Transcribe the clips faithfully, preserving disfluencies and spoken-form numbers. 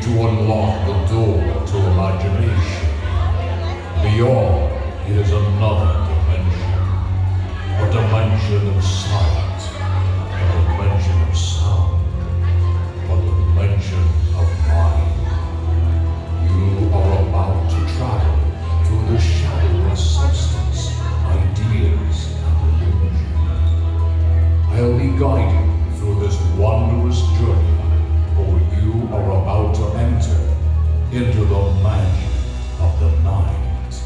to unlock the door to imagination. Beyond is another dimension. A dimension of sight, a dimension of sound, a dimension of mind. You are about to travel through the shadow of substance, ideas, and illusion. I'll be guiding you through this wondrous journey, for you are about to enter into the magic of the night.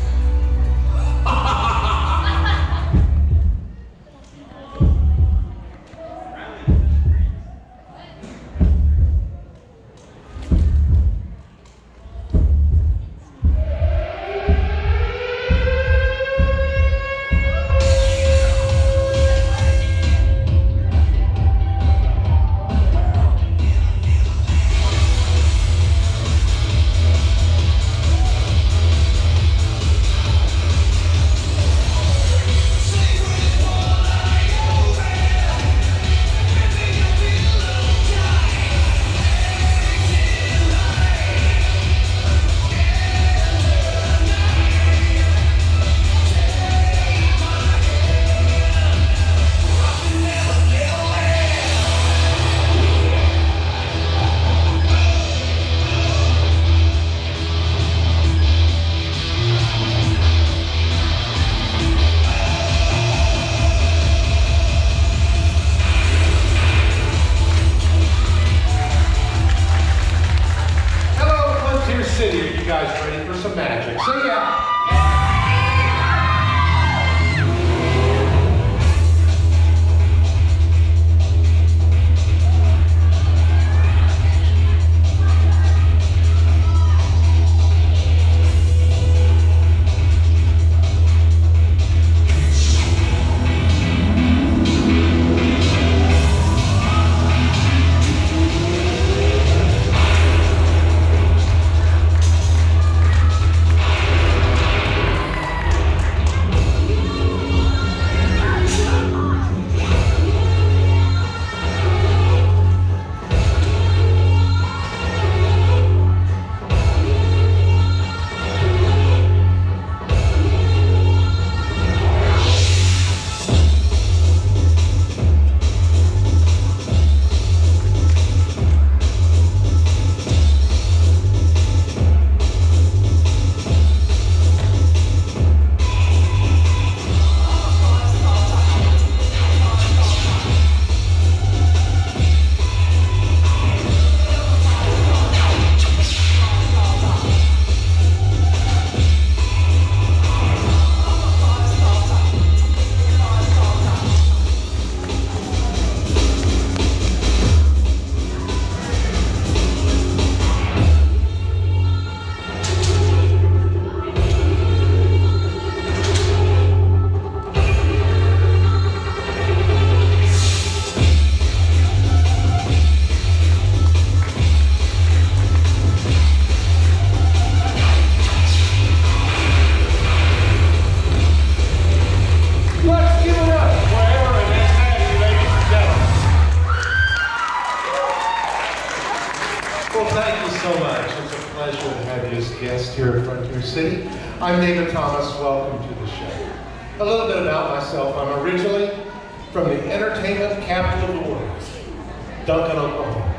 I'm David Thomas. Welcome to the show. A little bit about myself. I'm originally from the entertainment capital of the world, Duncan, Oklahoma.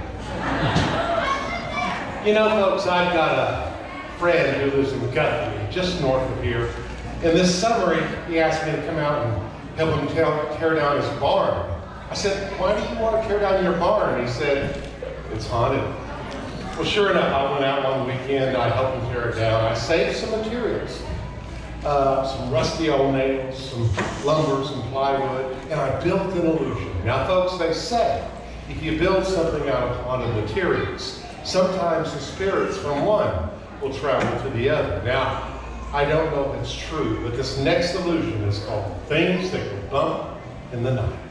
You know, folks, I've got a friend who lives in Guthrie, just north of here. And this summer, he asked me to come out and help him tear, tear down his barn. I said, why do you want to tear down your barn? He said, it's haunted. Well, sure enough, I went out one weekend, I helped him tear it down. I saved some materials, uh, some rusty old nails, some lumber, some plywood, and I built an illusion. Now, folks, they say, if you build something out of haunted materials, sometimes the spirits from one will travel to the other. Now, I don't know if it's true, but this next illusion is called Things That Go Bump in the Night.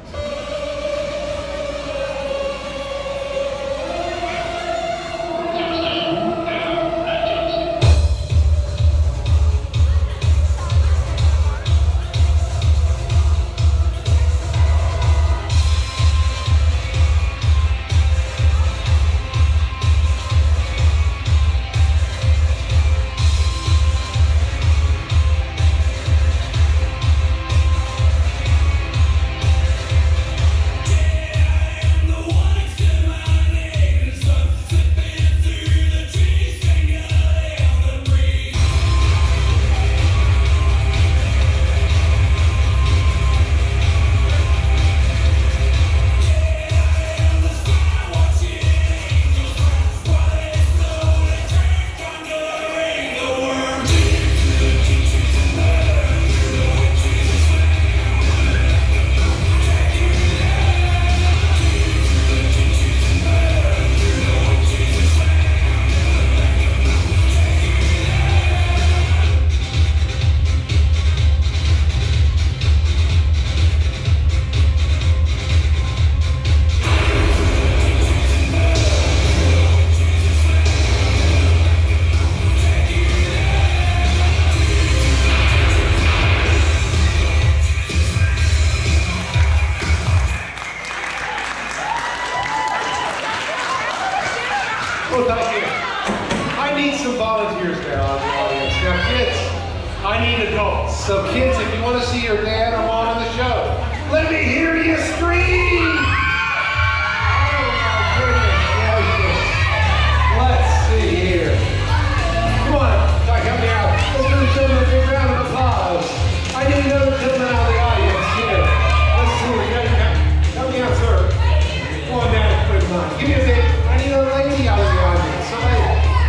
Well, thank you. I need some volunteers now in the audience. Now, kids, I need adults. So, kids, if you want to see your dad or mom on the show, let me hear you scream! Oh, my goodness gracious. Let's see here. Come on, Doc, help me out. Let's give the children a big round of applause. I need another gentleman out of the audience here. Let's see, we got you. Help me out, sir. Come on down, quick line. Give me a big. I need a lady out of the audience. Somebody.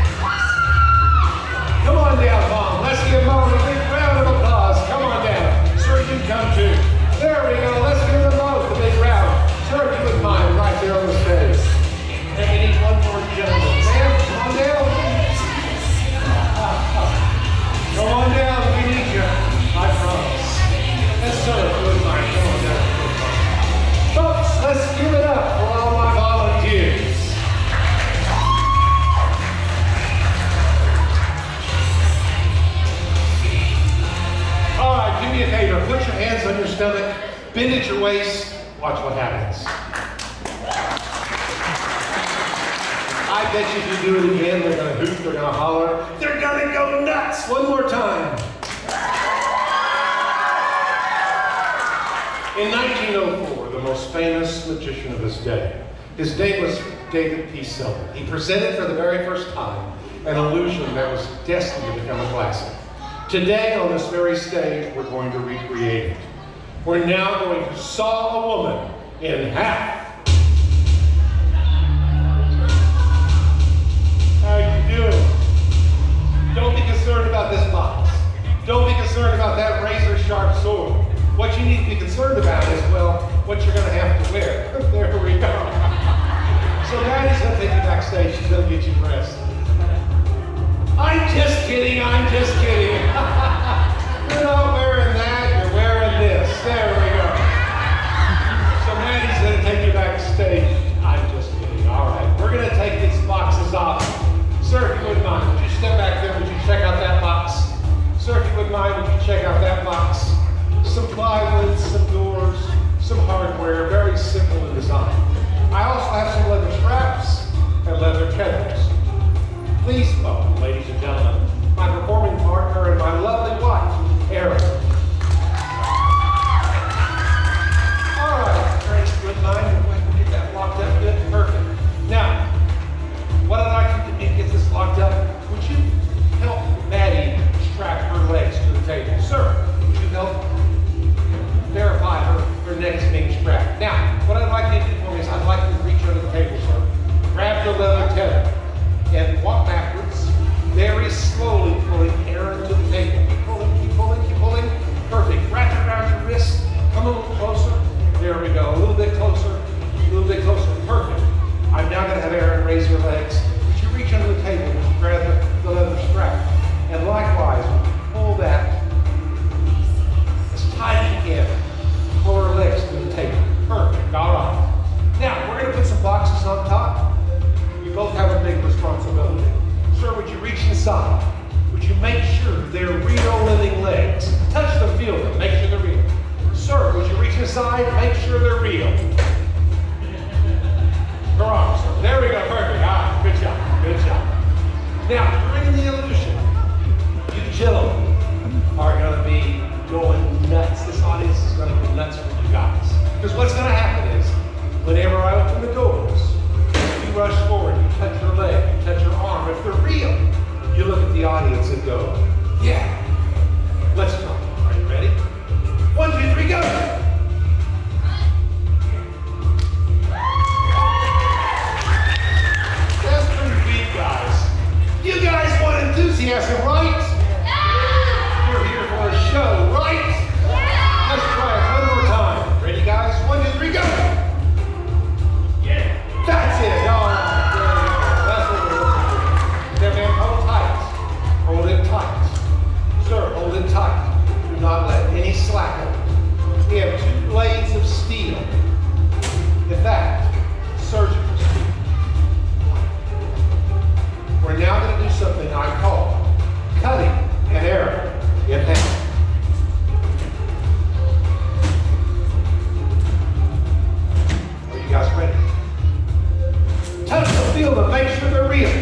Come on down, Mom. Let's give Mom a big round of applause. Come on down. Sir, you come too. There we go. Let's give them both a big round. Sir, if you wouldn't mind, right there on the stage. And we need one more gentleman. Ma'am, come on down. Come on down. We need you. I promise. Yes, sir, if you wouldn't mind. Come on down. Folks, let's give it up for all my volunteers. All right, do me a favor. Put your hands on your stomach, bend at your waist, watch what happens. I bet you if you do it again, they're gonna hoot, they're gonna holler, they're gonna go nuts. One more time. In nineteen oh four, the most famous magician of his day, his name was David P. Silver. He presented for the very first time an illusion that was destined to become a classic. Today, on this very stage, we're going to recreate it. We're now going to saw a woman in half. How are you doing? Don't be concerned about this box. Don't be concerned about that razor-sharp sword. What you need to be concerned about is, well, what you're going to have to wear. There we go. So Maddie's going to take you backstage. She's going to get you dressed. I'm just kidding, I'm just kidding. You're not wearing that, you're wearing this. There we go. So Maddie's going to take you backstage. I'm just kidding. All right, we're going to take these boxes off. Sir, if you wouldn't mind, would you step back there? Would you check out that box? Sir, if you wouldn't mind, would you check out that box? Some plywood, some doors, some hardware, very simple in design. I also have some leather straps and leather tethers. Please welcome, ladies and gentlemen, my performing partner and my lovely wife, Erin. All right, great, good mind. We'll get that locked up good, perfect. Now, what I'd like you to do, get this locked up. Would you help Maddie strap her legs to the table? Sir, would you help verify her, her neck is being strapped? Now, what I'd like you to do for me is I'd like you to reach under the table, sir. Grab the leather tether and walk backwards, very slowly pulling Erin to the table. Keep pulling, keep pulling, keep pulling. Perfect. Wrap it around your wrist. Come a little closer. There we go. A little bit closer. A little bit closer. Perfect. I'm now going to have Erin raise her legs. Would you reach under the table and grab the, the leather strap? And likewise, pull that as tight as you can. Pull her legs to the table. Perfect. All right. Now, we're going to put some boxes on top. You both have a big responsibility. Sir, would you reach inside? Would you make sure they're real living legs? Touch them, feel them, make sure they're real. Sir, would you reach inside? Make sure they're real. Her arms, sir. There we go, perfect. All right, good job, good job. Now, during the illusion, you gentlemen are going to be going nuts. This audience is going to go nuts for you guys. Because what's going to happen is, whenever I open the doors, you rush forward, you touch her leg, you touch her arm. If they're real, you look at the audience and go, yeah, let's go. Are you ready? One, two, three, go. That's pretty big, guys. You guys want enthusiasm, right? Yeah. You're here for a show, right? Yeah. Let's try it one more time. Ready, guys? One, two, three, go. Yeah. That's it. All right. There we go. That's what we're looking for. Now, man, hold tight. Hold it tight. Sir, hold it tight. Do not let any slack on it. We have two blades of steel. In fact, surgical steel. We're now going to do something I call cutting an arrow in half. Are you guys ready? Touch them, feel them, make sure they're real. freedom.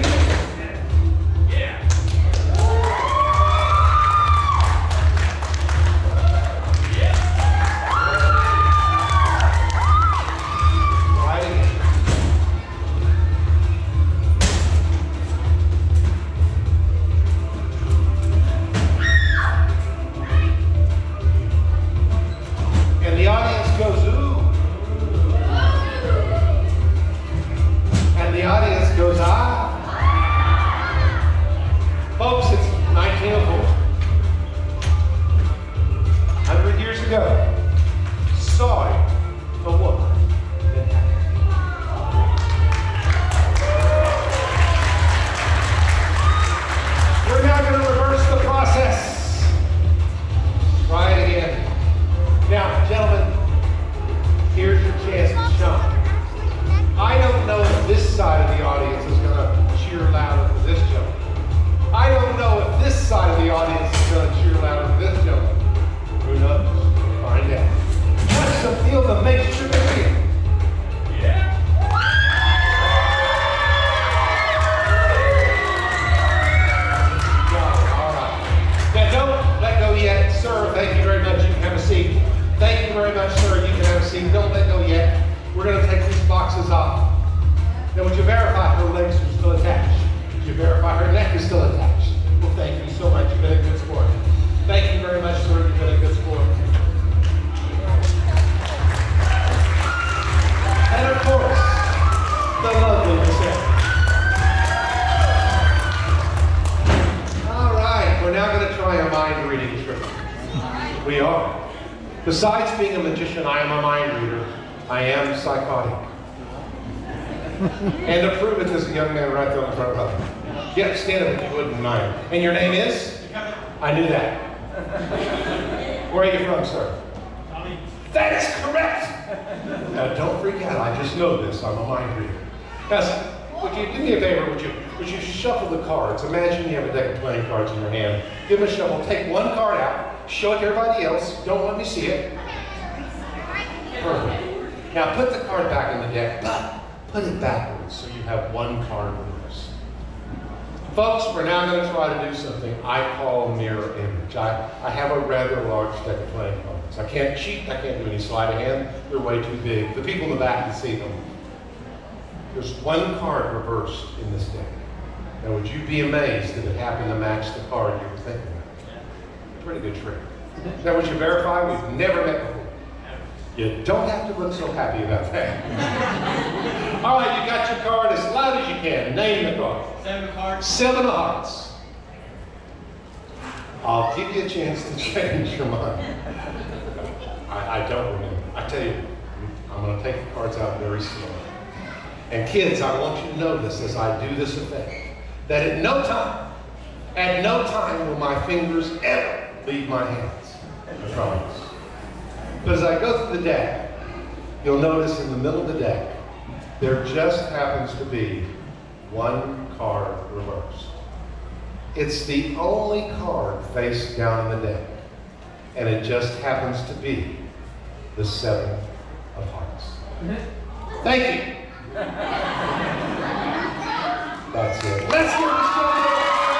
Besides being a magician, I am a mind reader. I am psychotic. And to prove it, there's a young man right there in front of me. Yeah, stand up if you wouldn't mind. And your name is? I knew that. Where are you from, sir? That is correct! Now, don't freak out. I just know this. I'm a mind reader. Now, would you do me a favor? Would you, would you shuffle the cards? Imagine you have a deck of playing cards in your hand. Give them a shuffle. Take one card out. Show it to everybody else. Don't let me see it. Perfect. Now put the card back in the deck, but put it backwards so you have one card reversed. Folks, we're now going to try to do something I call mirror image. I, I have a rather large deck of playing cards. I can't cheat. I can't do any sleight of hand. They're way too big. The people in the back can see them. There's one card reversed in this deck. Now would you be amazed that it happened to match the card you were thinking of? Pretty good trick. Now, would you verify we've never met before? You don't have to look so happy about that. All right, you got your card as loud as you can. Name the card. Seven of hearts. Seven of hearts. I'll give you a chance to change your mind. I, I don't remember. I tell you, I'm going to take the cards out very slowly. And kids, I want you to know this as I do this effect, that at no time, at no time will my fingers ever leave my hands. I promise. But as I go through the deck, you'll notice in the middle of the deck, there just happens to be one card reversed. It's the only card face down in the deck, and it just happens to be the seven of hearts. Thank you. That's it. Let's hear this show.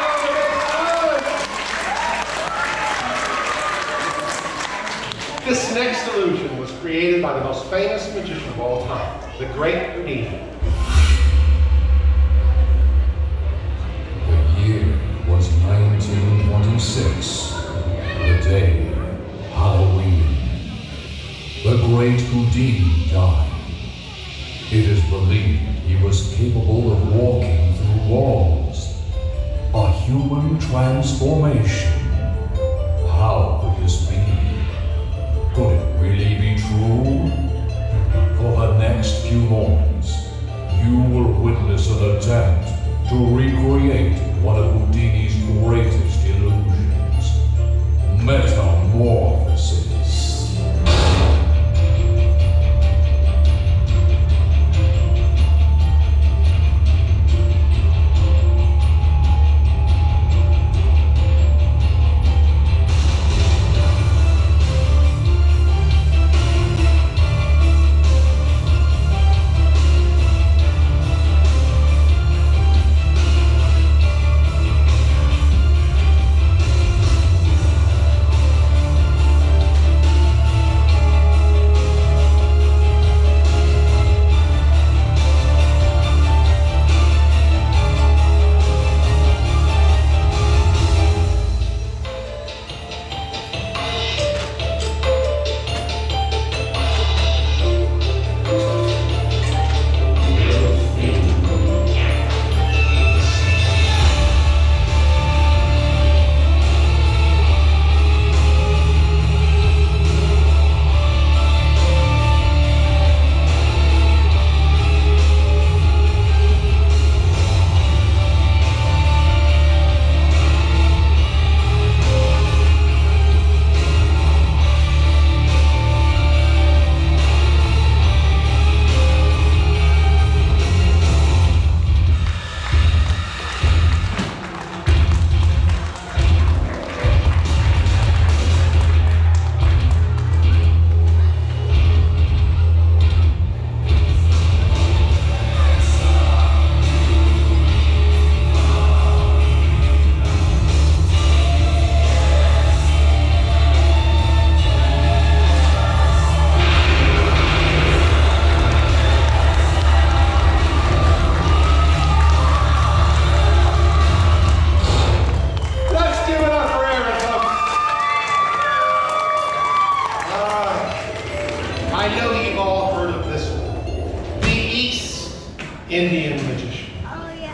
This next illusion was created by the most famous magician of all time, the great Houdini. The year was nineteen twenty-six, the day, Halloween. The great Houdini died. It is believed he was capable of walking through walls, a human transformation. How could this be? Could it really be true? For the next few moments, you will witness an attempt to recreate one of Houdini's greatest illusions, metamorphosis.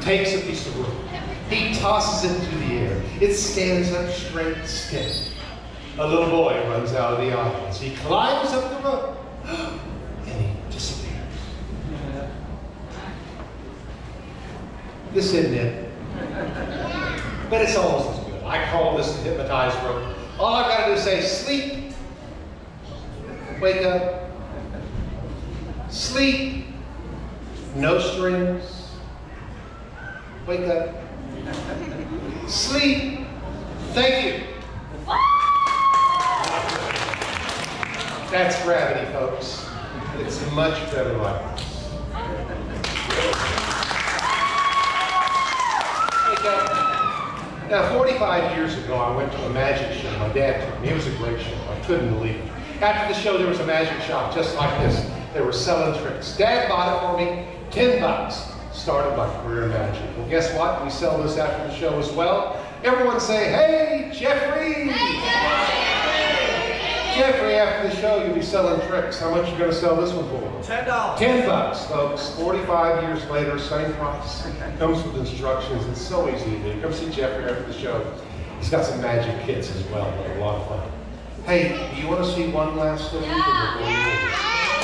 takes a piece of rope. He tosses it into the air. It stands up straight and steady. A little boy runs out of the audience. He climbs up the rope, and he disappears. This isn't it. But it's almost as good. I call this the hypnotized rope. All I've got to do is say, sleep, wake up, sleep, no strings, wake up, sleep, thank you. That's gravity, folks. It's much better like this. Wake up. Now, forty-five years ago, I went to a magic show. My dad took me. It was a great show. I couldn't believe it. After the show, there was a magic shop just like this. They were selling tricks. Dad bought it for me, ten bucks. Started my career in magic. Well, guess what? We sell this after the show as well. Everyone say, hey, Jeffrey! Hey, Jeffrey! Jeffrey, after the show, you'll be selling tricks. How much are you going to sell this one for? Ten dollars. Ten bucks, folks. Forty-five years later, same price. Comes with instructions. It's so easy to do. Come see Jeffrey after the show. He's got some magic kits as well. They're a lot of fun. Hey, do you want to see one last little video before we leave?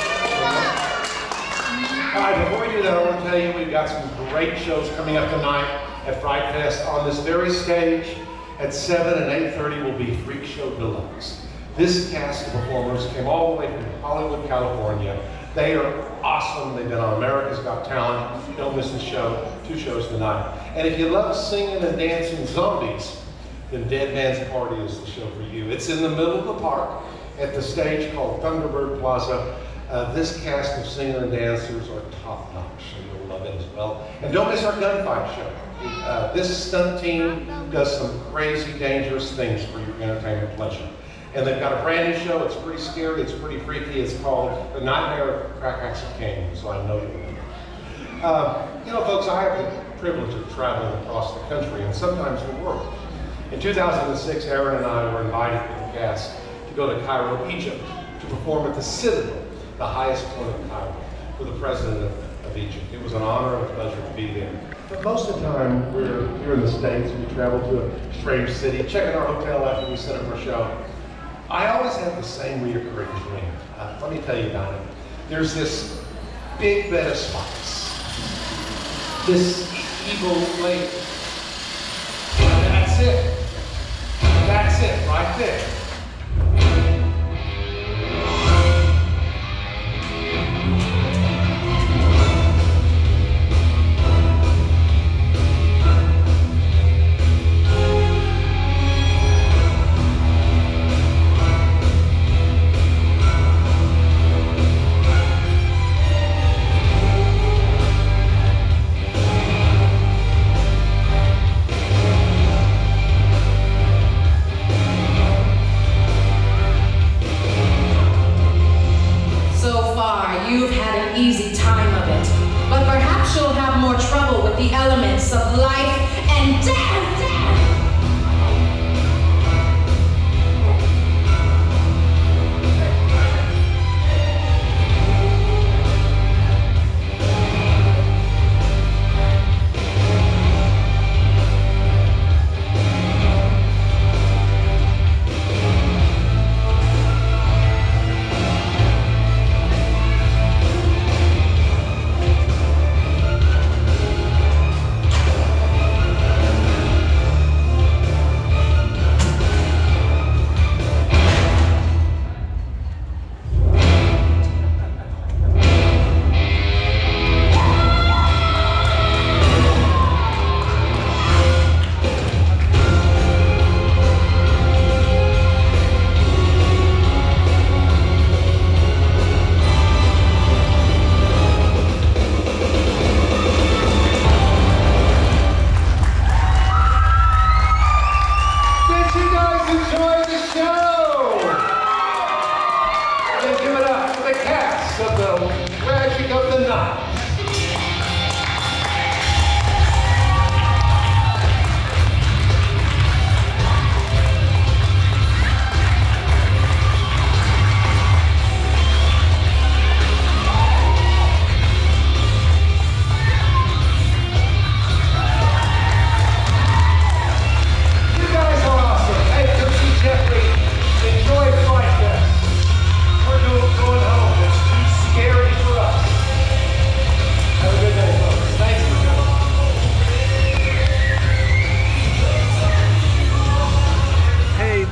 All right, before we do that, I want to tell you we've got some great shows coming up tonight at Fright Fest. On this very stage at seven and eight thirty will be Freak Show Deluxe. This cast of performers came all the way from Hollywood, California. They are awesome. They've been on America's Got Talent. Don't miss the show. Two shows tonight. And if you love singing and dancing zombies, then Dead Man's Party is the show for you. It's in the middle of the park at the stage called Thunderbird Plaza. Uh, this cast of singing and dancers are top notch, so you'll love it as well. And don't miss our gunfight show. Uh, this stunt team does some crazy, dangerous things for your entertainment pleasure. And they've got a brand new show. It's pretty scary. It's pretty freaky. It's called The Nightmare of Crack-Axle Canyon, so I know you'll love it. Uh, you know, folks, I have the privilege of traveling across the country and sometimes the world. In two thousand six, Aaron and I were invited with the cast to go to Cairo, Egypt, to perform at the Citadel, the highest point of Cairo, for the president of, of Egypt. It was an honor and a pleasure to be there. But most of the time, we're here in the States, we travel to a strange city, check in our hotel after we set up our show. I always have the same reoccurring dream. Uh, let me tell you about it. There's this big bed of spikes. This evil lady. That's it. That's it, right there. You've had an easy time of it, but perhaps you'll have more trouble with the elements of life and death.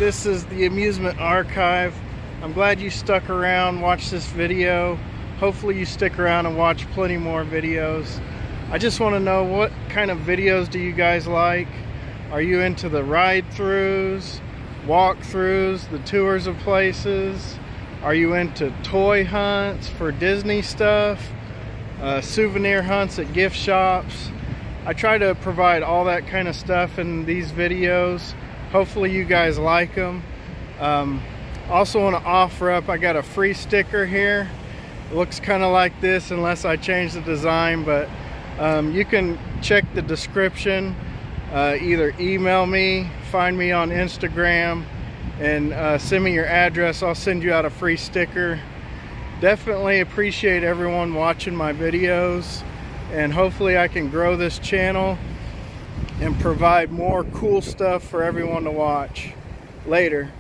this is the Amusement Archive. I'm glad you stuck around, watched this video. Hopefully you stick around and watch plenty more videos. I just want to know, what kind of videos do you guys like? Are you into the ride-throughs, walk-throughs, the tours of places? Are you into toy hunts for Disney stuff? Uh, souvenir hunts at gift shops? I try to provide all that kind of stuff in these videos. Hopefully you guys like them. Um, also want to offer up, I got a free sticker here. It looks kind of like this unless I change the design, but um, you can check the description. Uh, either email me, find me on Instagram, and uh, send me your address. I'll send you out a free sticker. Definitely appreciate everyone watching my videos, and hopefully I can grow this channel and provide more cool stuff for everyone to watch. Later.